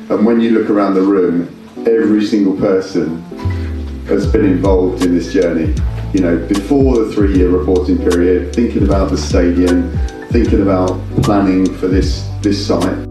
And when you look around the room, every single person has been involved in this journey. You know, before the 3-year reporting period, thinking about the stadium, thinking about planning for this site.